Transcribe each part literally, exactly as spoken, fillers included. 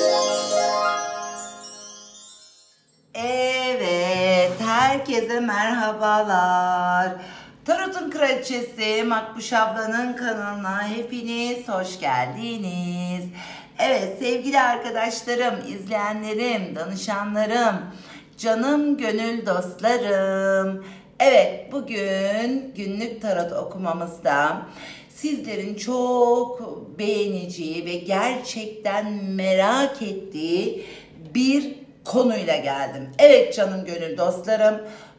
Evet, herkese merhabalar. Tarot'un Kraliçesi Makbuş ablanın kanalına hepiniz hoş geldiniz. Evet sevgili arkadaşlarım, izleyenlerim, danışanlarım, canım gönül dostlarım. Evet, bugün günlük tarot okumamızda sizlerin çok beğeneceği ve gerçekten merak ettiği bir konuyla geldim. Evet canım gönül dostlarım,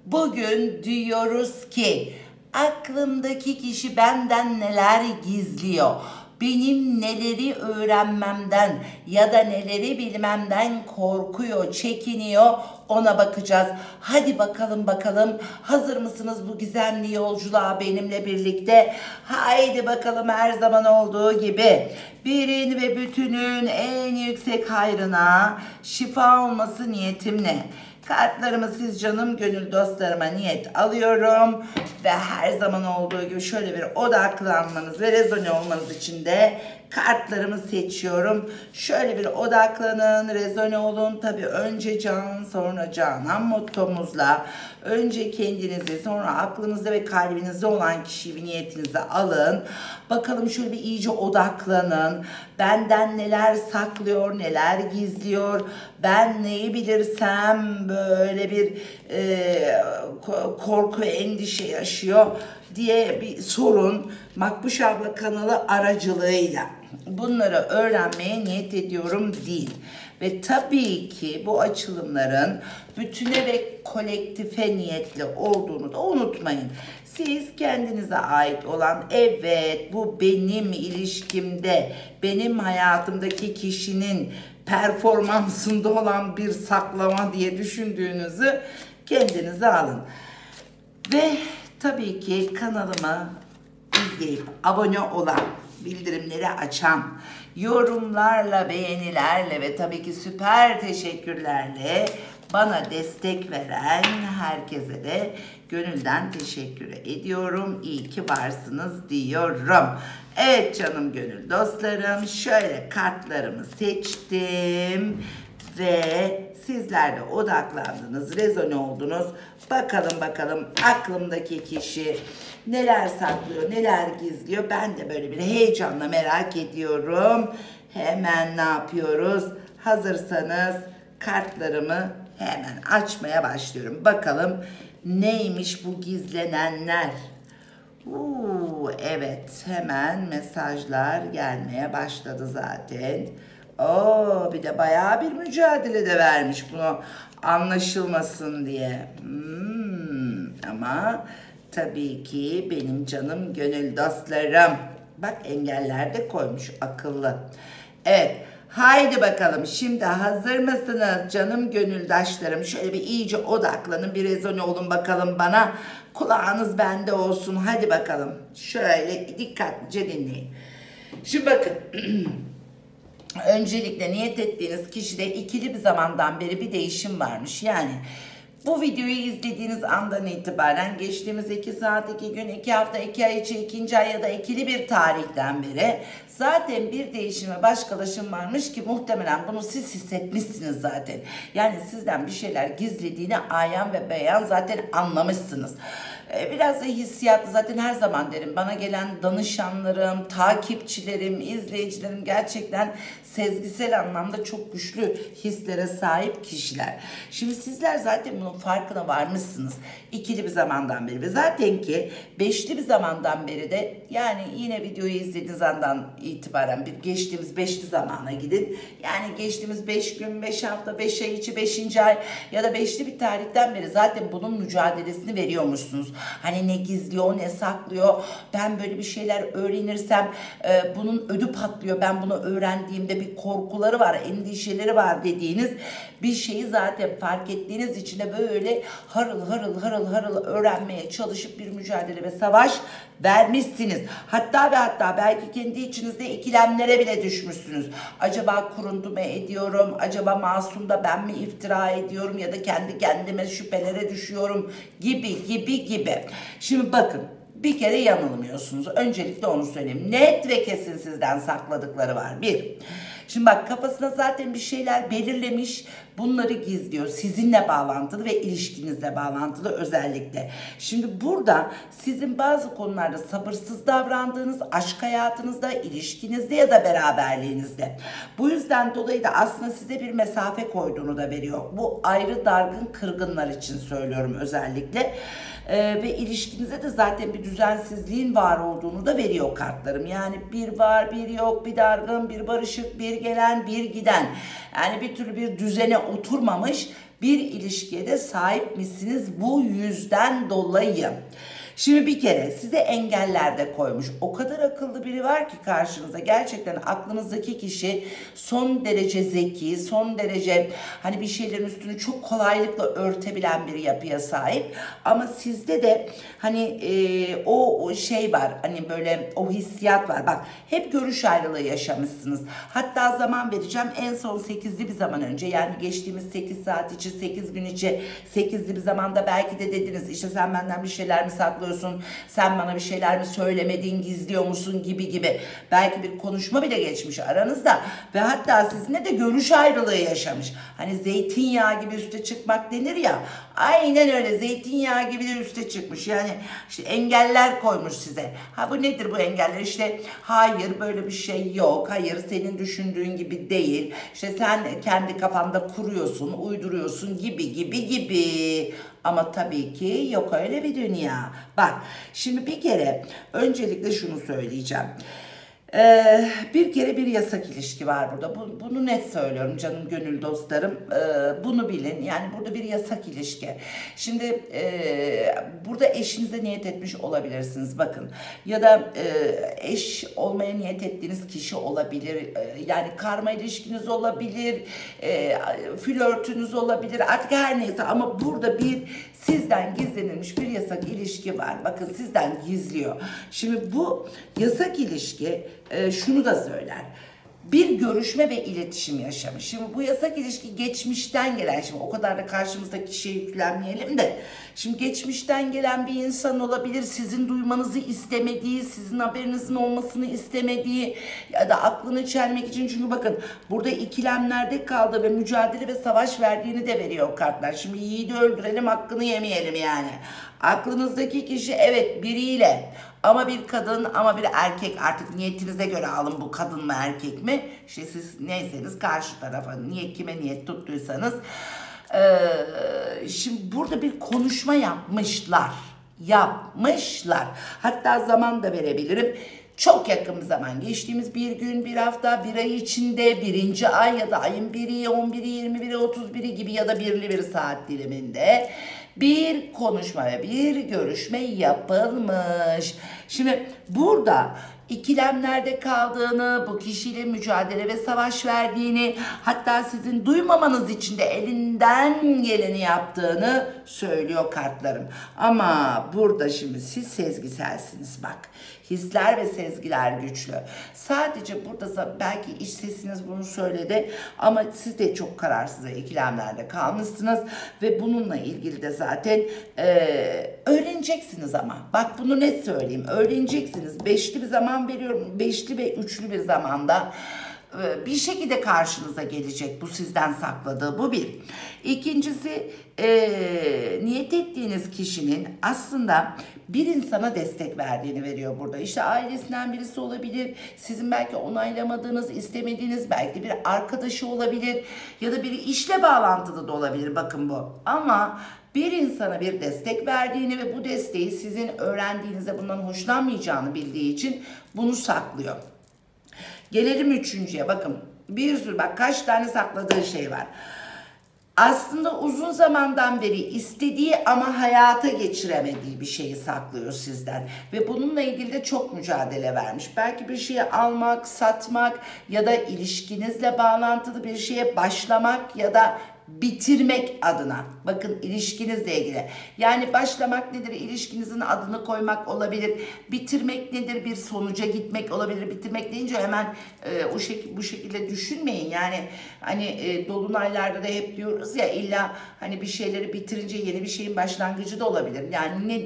bugün diyoruz ki aklımdaki kişi benden neler gizliyor? Benim neleri öğrenmemden ya da neleri bilmemden korkuyor, çekiniyor, ona bakacağız. Hadi bakalım bakalım, hazır mısınız bu gizemli yolculuğa benimle birlikte? Haydi bakalım, her zaman olduğu gibi birin ve bütünün en yüksek hayrına şifa olması niyetimle kartlarımı siz canım gönül dostlarıma niyet alıyorum ve her zaman olduğu gibi şöyle bir odaklanmanız ve rezone olmanız için de kartlarımı seçiyorum. Şöyle bir odaklanın, rezone olun. Tabii önce can, sonra canan mottomuzla önce kendinizi, sonra aklınızda ve kalbinizde olan kişiyi niyetinize alın. Bakalım şöyle bir iyice odaklanın. Benden neler saklıyor, neler gizliyor, ben neyi bilirsem böyle bir e, korku, endişe yaşıyor diye bir sorun. Makbuş abla kanalı aracılığıyla bunları öğrenmeye niyet ediyorum değil. Ve tabii ki bu açılımların bütüne ve kolektife niyetli olduğunu da unutmayın. Siz kendinize ait olan, evet bu benim ilişkimde, benim hayatımdaki kişinin performansında olan bir saklama diye düşündüğünüzü kendinize alın. Ve tabii ki kanalımı izleyip abone olan, bildirimleri açan, yorumlarla, beğenilerle ve tabii ki süper teşekkürlerle bana destek veren herkese de gönülden teşekkür ediyorum. İyi ki varsınız diyorum. Evet canım gönül dostlarım, şöyle kartlarımı seçtim ve sizler de odaklandınız, rezone oldunuz. Bakalım bakalım aklımdaki kişi neler saklıyor, neler gizliyor. Ben de böyle bir heyecanla merak ediyorum. Hemen ne yapıyoruz? Hazırsanız kartlarımı hemen açmaya başlıyorum. Bakalım neymiş bu gizlenenler? Uuu, evet, hemen mesajlar gelmeye başladı zaten. Oo, bir de bayağı bir mücadele de vermiş bunu anlaşılmasın diye. Hmm, ama tabii ki benim canım gönül dostlarım. Bak engeller de koymuş, akıllı. Evet, haydi bakalım, şimdi hazır mısınız canım gönüldaşlarım? Şöyle bir iyice odaklanın, bir rezone olun bakalım bana. Kulağınız bende olsun, hadi bakalım. Şöyle dikkatlice dinleyin. Şimdi bakın. Öncelikle niyet ettiğiniz kişide ikili bir zamandan beri bir değişim varmış. Yani bu videoyu izlediğiniz andan itibaren geçtiğimiz iki saat, iki gün, iki hafta, iki ay içi, ikinci ay ya da ikili bir tarihten beri zaten bir değişim ve başkalaşım varmış ki muhtemelen bunu siz hissetmişsiniz zaten. Yani sizden bir şeyler gizlediğini ayan ve beyan zaten anlamışsınız. Biraz da hissiyatlı, zaten her zaman derim, bana gelen danışanlarım, takipçilerim, izleyicilerim gerçekten sezgisel anlamda çok güçlü hislere sahip kişiler. Şimdi sizler zaten bunun farkına varmışsınız ikili bir zamandan beri ve zaten ki beşli bir zamandan beri de, yani yine videoyu izlediğiniz andan itibaren bir geçtiğimiz beşli zamana gidin. Yani geçtiğimiz beş gün, beş hafta, beş ay içi, beşinci ay ya da beşli bir tarihten beri zaten bunun mücadelesini veriyormuşsunuz. Hani ne gizliyor, ne saklıyor, ben böyle bir şeyler öğrenirsem e, bunun ödü patlıyor, ben bunu öğrendiğimde bir korkuları var, endişeleri var dediğiniz bir şeyi zaten fark ettiğiniz için de böyle harıl harıl harıl harıl öğrenmeye çalışıp bir mücadele ve savaş vermişsiniz. Hatta ve hatta belki kendi içinizde ikilemlere bile düşmüşsünüz. Acaba kuruntu mu ediyorum? Acaba masum da ben mi iftira ediyorum? Ya da kendi kendime şüphelere düşüyorum gibi gibi gibi. Şimdi bakın, bir kere yanılmıyorsunuz. Öncelikle onu söyleyeyim. Net ve kesin sizden sakladıkları var. Bir. Şimdi bak, kafasına zaten bir şeyler belirlemiş, bunları gizliyor. Sizinle bağlantılı ve ilişkinizle bağlantılı özellikle. Şimdi burada sizin bazı konularda sabırsız davrandığınız, aşk hayatınızda, ilişkinizde ya da beraberliğinizde. Bu yüzden dolayı da aslında size bir mesafe koyduğunu da veriyor. Bu ayrı, dargın, kırgınlar için söylüyorum özellikle. Ee, ve ilişkinize de zaten bir düzensizliğin var olduğunu da veriyor kartlarım. Yani bir var, bir yok, bir dargın, bir barışık, bir gelen, bir giden. Yani bir türlü bir düzene oturmamış bir ilişkiye de sahipmişsiniz bu yüzden dolayı. Şimdi bir kere size engeller de koymuş. O kadar akıllı biri var ki karşınıza. Gerçekten aklınızdaki kişi son derece zeki, son derece hani bir şeylerin üstünü çok kolaylıkla örtebilen bir yapıya sahip. Ama sizde de hani e, o, o şey var, hani böyle o hissiyat var. Bak, hep görüş ayrılığı yaşamışsınız. Hatta zaman vereceğim, en son sekizli bir zaman önce, yani geçtiğimiz sekiz saat içi, sekiz gün içi, sekizli bir zamanda belki de dediniz işte sen benden bir şeyler mi saklıyorsun? Sen bana bir şeyler mi söylemedin, gizliyor musun gibi gibi. Belki bir konuşma bile geçmiş aranızda ve hatta sizinle de görüş ayrılığı yaşamış. Hani zeytinyağı gibi üste çıkmak denir ya. Aynen öyle, zeytinyağı gibi de üste çıkmış. Yani işte engeller koymuş size. Ha, bu nedir bu engeller? İşte hayır, böyle bir şey yok. Hayır, senin düşündüğün gibi değil. İşte sen kendi kafanda kuruyorsun, uyduruyorsun gibi gibi gibi. Ama tabii ki yok öyle bir dünya. Bak, şimdi bir kere öncelikle şunu söyleyeceğim. Ee, bir kere bir yasak ilişki var burada. Bu, bunu net söylüyorum canım, gönül dostlarım. Ee, bunu bilin. Yani burada bir yasak ilişki. Şimdi e, burada eşinize niyet etmiş olabilirsiniz. Bakın. Ya da e, eş olmaya niyet ettiğiniz kişi olabilir. E, yani karma ilişkiniz olabilir. E, flörtünüz olabilir. Artık her neyse, ama burada bir sizden gizlenilmiş bir yasak ilişki var. Bakın, sizden gizliyor. Şimdi bu yasak ilişki e, şunu da söyler. Bir görüşme ve iletişim yaşamış. Şimdi bu yasak ilişki geçmişten gelen, şimdi o kadar da karşımızdaki kişiye yüklenmeyelim de. Şimdi geçmişten gelen bir insan olabilir, sizin duymanızı istemediği, sizin haberinizin olmasını istemediği ya da aklını çelmek için. Çünkü bakın, burada ikilemlerde kaldı ve mücadele ve savaş verdiğini de veriyor kartlar. Şimdi yiğidi öldürelim, hakkını yemeyelim yani. Aklınızdaki kişi evet biriyle, ama bir kadın ama bir erkek, artık niyetinize göre alın, bu kadın mı erkek mi? İşte siz neyseniz karşı tarafa niye, kime niyet tuttuysanız. Ee, şimdi burada bir konuşma yapmışlar. Yapmışlar. Hatta zaman da verebilirim. Çok yakın bir zaman, geçtiğimiz bir gün, bir hafta, bir ay içinde, birinci ay ya da ayın biri, on biri, yirmi biri, otuz biri gibi ya da birli bir saat diliminde bir konuşma ve bir görüşme yapılmış. Şimdi burada ikilemlerde kaldığını, bu kişiyle mücadele ve savaş verdiğini, hatta sizin duymamanız için de elinden geleni yaptığını söylüyor kartlarım. Ama burada şimdi siz sezgiselsiniz bak. Hisler ve sezgiler güçlü. Sadece burada belki iç sesiniz bunu söyledi ama siz de çok kararsız ve ikilemlerde kalmışsınız ve bununla ilgili de zaten e, öğreneceksiniz ama. Bak, bunu net söyleyeyim. Öğreneceksiniz. Beşli bir zaman veriyorum. Beşli ve üçlü bir zamanda bir şekilde karşınıza gelecek bu sizden sakladığı, bu bir. İkincisi, e, niyet ettiğiniz kişinin aslında bir insana destek verdiğini veriyor burada. İşte ailesinden birisi olabilir, sizin belki onaylamadığınız, istemediğiniz belki bir arkadaşı olabilir ya da bir işle bağlantılı da olabilir, bakın bu. Ama bir insana bir destek verdiğini ve bu desteği sizin öğrendiğinizde bundan hoşlanmayacağını bildiği için bunu saklıyor. Gelelim üçüncüye. Bakın, bir sürü, bak kaç tane sakladığı şey var. Aslında uzun zamandan beri istediği ama hayata geçiremediği bir şeyi saklıyor sizden. Ve bununla ilgili de çok mücadele vermiş. Belki bir şeyi almak, satmak ya da ilişkinizle bağlantılı bir şeye başlamak ya da bitirmek adına. Bakın, ilişkinizle ilgili. Yani başlamak nedir? İlişkinizin adını koymak olabilir. Bitirmek nedir? Bir sonuca gitmek olabilir. Bitirmek deyince hemen e, o şek bu şekilde düşünmeyin. Yani hani e, dolunaylarda da hep diyoruz ya, illa hani bir şeyleri bitirince yeni bir şeyin başlangıcı da olabilir. Yani nedir?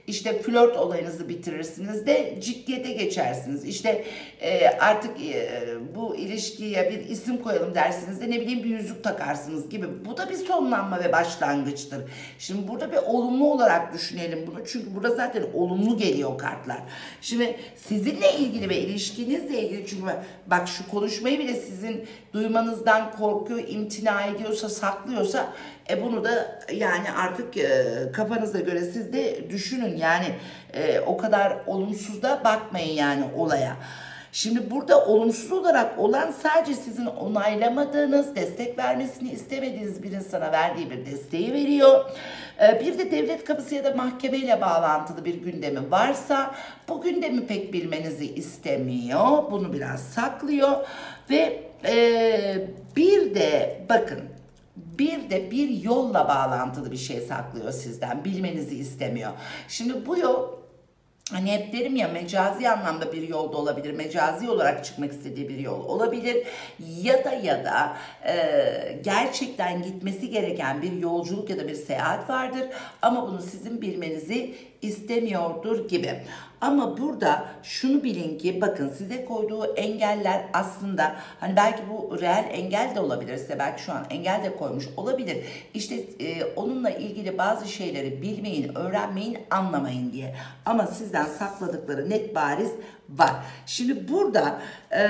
işte flört olayınızı bitirirsiniz de ciddiyete geçersiniz. İşte e, artık e, bu ilişkiye bir isim koyalım dersiniz de ne bileyim bir yüzük takarsınız gibi. Bu da bir sonlanma ve başlangıçtır. Şimdi burada bir olumlu olarak düşünelim bunu. Çünkü burada zaten olumlu geliyor kartlar. Şimdi sizinle ilgili ve ilişkinizle ilgili, çünkü bak şu konuşmayı bile sizin duymanızdan korkuyor, imtina ediyorsa, saklıyorsa e bunu da yani artık e, kafanıza göre siz de düşünün. Yani e, o kadar olumsuz da bakmayın yani olaya. Şimdi burada olumsuz olarak olan sadece sizin onaylamadığınız, destek vermesini istemediğiniz bir insana verdiği bir desteği veriyor. Bir de devlet kapısı ya da mahkemeyle bağlantılı bir gündemi varsa bu gündemi pek bilmenizi istemiyor. Bunu biraz saklıyor ve e, bir de bakın bir de bir yolla bağlantılı bir şey saklıyor sizden. Bilmenizi istemiyor. Şimdi bu yol, hani hep derim ya, mecazi anlamda bir yolda olabilir, mecazi olarak çıkmak istediği bir yol olabilir ya da ya da e, gerçekten gitmesi gereken bir yolculuk ya da bir seyahat vardır ama bunu sizin bilmenizi istemiyordur gibi. Ama burada şunu bilin ki bakın, size koyduğu engeller aslında hani belki bu reel engel de olabilir, size belki şu an engel de koymuş olabilir. İşte e, onunla ilgili bazı şeyleri bilmeyin, öğrenmeyin, anlamayın diye. Ama sizden sakladıkları net bariz var. Şimdi burada e,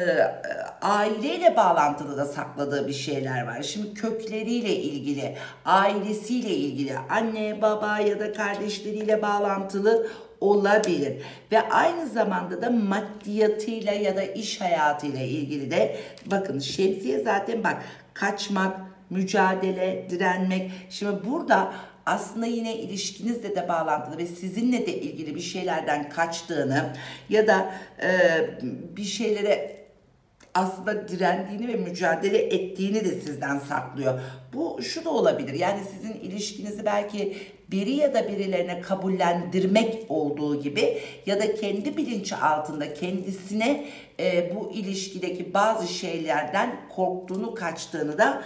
aileyle bağlantılı da sakladığı bir şeyler var. Şimdi kökleriyle ilgili, ailesiyle ilgili, anne, baba ya da kardeşleriyle bağlantılı olabilir. Ve aynı zamanda da maddiyatıyla ya da iş hayatıyla ilgili de bakın, şemsiye zaten bak, kaçmak, mücadele, direnmek. Şimdi burada aslında yine ilişkinizle de bağlantılı ve sizinle de ilgili bir şeylerden kaçtığını ya da e, bir şeylere aslında direndiğini ve mücadele ettiğini de sizden saklıyor. Bu şu da olabilir, yani sizin ilişkinizi belki biri ya da birilerine kabullendirmek olduğu gibi ya da kendi bilinci altında kendisine e, bu ilişkideki bazı şeylerden korktuğunu, kaçtığını da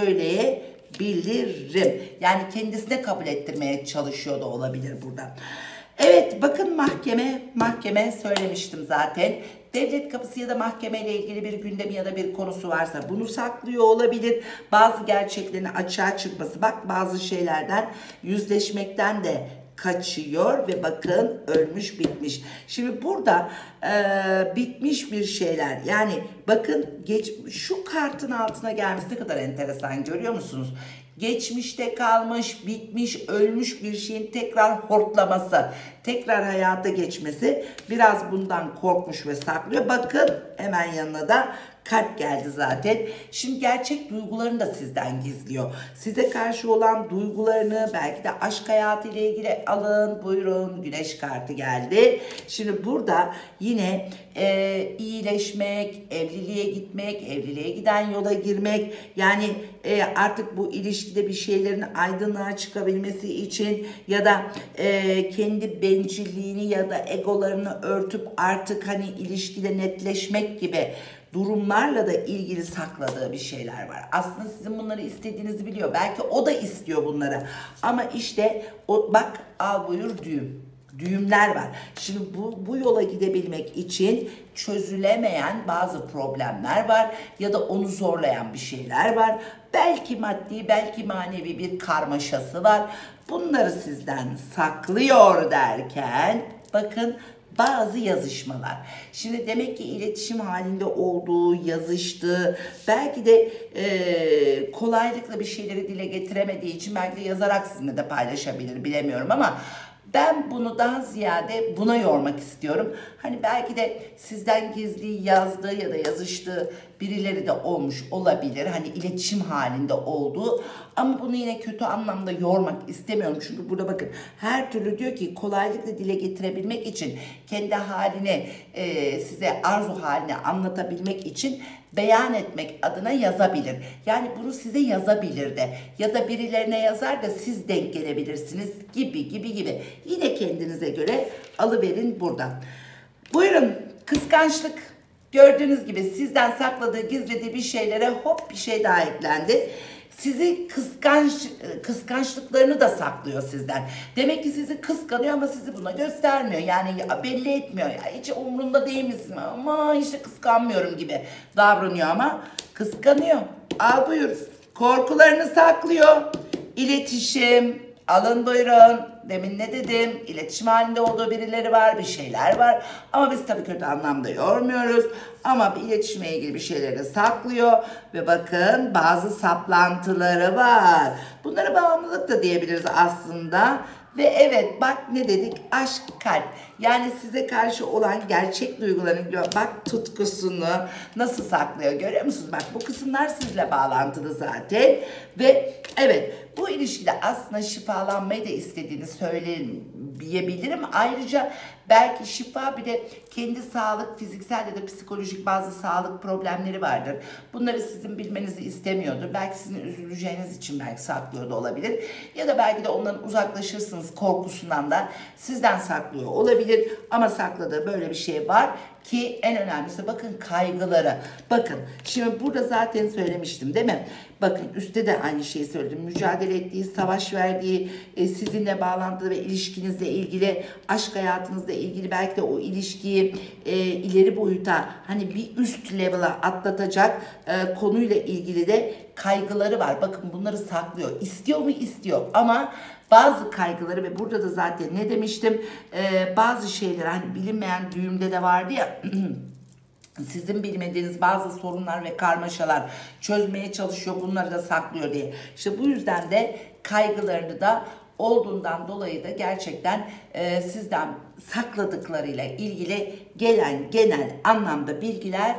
söyleyebilirim. Yani kendisine kabul ettirmeye çalışıyor da olabilir buradan. Evet, bakın mahkeme, mahkeme söylemiştim zaten. Devlet kapısı ya da mahkemeyle ilgili bir gündemi ya da bir konusu varsa bunu saklıyor olabilir. Bazı gerçeklerin açığa çıkması, bak bazı şeylerden yüzleşmekten de kaçıyor ve bakın ölmüş bitmiş. Şimdi burada e, bitmiş bir şeyler, yani bakın geç, şu kartın altına gelmesi ne kadar enteresan, görüyor musunuz? Geçmişte kalmış, bitmiş, ölmüş bir şeyin tekrar hortlaması, tekrar hayata geçmesi, biraz bundan korkmuş ve saklıyor. Bakın hemen yanına da kalp geldi zaten. Şimdi gerçek duygularını da sizden gizliyor. Size karşı olan duygularını, belki de aşk hayatı ile ilgili alın. Buyurun, güneş kartı geldi. Şimdi burada yine e, iyileşmek, evliliğe gitmek, evliliğe giden yola girmek, yani e, artık bu ilişkide bir şeylerin aydınlığa çıkabilmesi için ya da e, kendi bencilliğini ya da egolarını örtüp artık hani ilişkide netleşmek gibi durumlarla da ilgili sakladığı bir şeyler var. Aslında sizin bunları istediğinizi biliyor. Belki o da istiyor bunları. Ama işte o, bak, al buyur düğüm. Düğümler var. Şimdi bu, bu yola gidebilmek için çözülemeyen bazı problemler var ya da onu zorlayan bir şeyler var. Belki maddi, belki manevi bir karmaşası var. Bunları sizden saklıyor derken bakın, bazı yazışmalar. Şimdi demek ki iletişim halinde olduğu, yazıştığı, belki de e, kolaylıkla bir şeyleri dile getiremediği için belki de yazarak sizinle de paylaşabilir, bilemiyorum ama ben bunu daha ziyade buna yormak istiyorum. Hani belki de sizden gizli yazdığı ya da yazıştığı birileri de olmuş olabilir. Hani iletişim halinde olduğu, ama bunu yine kötü anlamda yormak istemiyorum. Çünkü burada bakın, her türlü diyor ki kolaylıkla dile getirebilmek için, kendi halini e, size arzu halini anlatabilmek için beyan etmek adına yazabilir. Yani bunu size yazabilir de ya da birilerine yazar da siz denk gelebilirsiniz gibi gibi gibi. Yine kendinize göre alıverin buradan. Buyurun, kıskançlık. Gördüğünüz gibi sizden sakladığı, gizlediği bir şeylere hop bir şey daha eklendi. sizi kıskanç kıskançlıklarını da saklıyor sizden. Demek ki sizi kıskanıyor ama sizi buna göstermiyor. Yani belli etmiyor. Ya hiç umrunda değil misin? Ama işte kıskanmıyorum gibi davranıyor ama kıskanıyor. Al buyur. Korkularını saklıyor. İletişim. Alın buyurun. Demin ne dedim? İletişim halinde olduğu birileri var, bir şeyler var. Ama biz tabii kötü anlamda yormuyoruz. Ama bir iletişime ilgili bir şeyleri saklıyor. Ve bakın bazı saplantıları var. Bunlara bağımlılık da diyebiliriz aslında. Ve evet bak ne dedik? Aşk, kalp. Yani size karşı olan gerçek duygularını, bak tutkusunu nasıl saklıyor görüyor musunuz? Bak bu kısımlar sizle bağlantılı zaten. Ve evet bu ilişkide aslında şifalanmayı da istediğini söyleyebilirim. Ayrıca belki şifa bir de kendi sağlık, fiziksel ya da psikolojik bazı sağlık problemleri vardır. Bunları sizin bilmenizi istemiyordur. Belki sizin üzüleceğiniz için belki saklıyor da olabilir. Ya da belki de ondan uzaklaşırsınız korkusundan da sizden saklıyor olabilir. Ama sakladığı böyle bir şey var ki en önemlisi bakın kaygıları. Bakın şimdi burada zaten söylemiştim değil mi? Bakın üstte de aynı şeyi söyledim. Mücadele ettiği, savaş verdiği, e, sizinle bağlantılı ve ilişkinizle ilgili, aşk hayatınızla ilgili belki de o ilişkiyi e, ileri boyuta hani bir üst level'a atlatacak e, konuyla ilgili de kaygıları var. Bakın bunları saklıyor. İstiyor mu? İstiyor. Ama bazı kaygıları ve burada da zaten ne demiştim? E, bazı şeyler hani bilinmeyen düğümde de vardı ya sizin bilmediğiniz bazı sorunlar ve karmaşalar çözmeye çalışıyor, bunları da saklıyor diye. İşte bu yüzden de kaygılarını da olduğundan dolayı da gerçekten e, sizden sakladıklarıyla ilgili gelen genel anlamda bilgiler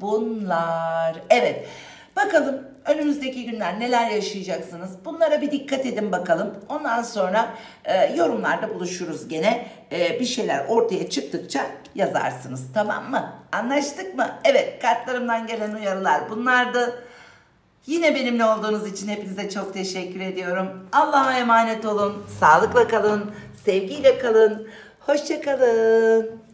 bunlar. Evet, bakalım önümüzdeki günler neler yaşayacaksınız? Bunlara bir dikkat edin bakalım. Ondan sonra e, yorumlarda buluşuruz gene. E, bir şeyler ortaya çıktıkça yazarsınız. Tamam mı? Anlaştık mı? Evet, kartlarımdan gelen uyarılar bunlardı. Yine benimle olduğunuz için hepinize çok teşekkür ediyorum. Allah'a emanet olun. Sağlıkla kalın. Sevgiyle kalın. Hoşça kalın.